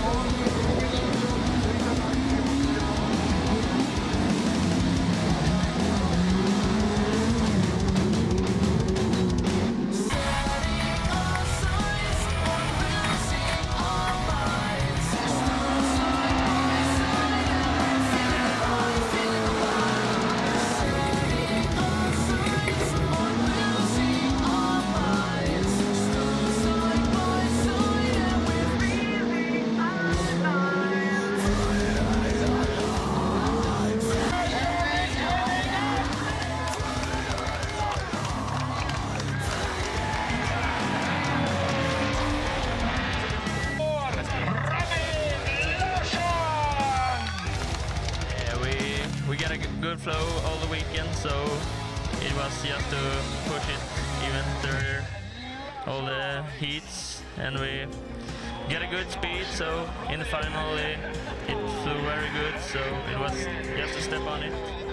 We got a good flow all the weekend, so it was just to push it even through all the heats, and we get a good speed, so in the final it flew very good, so it was just a step on it.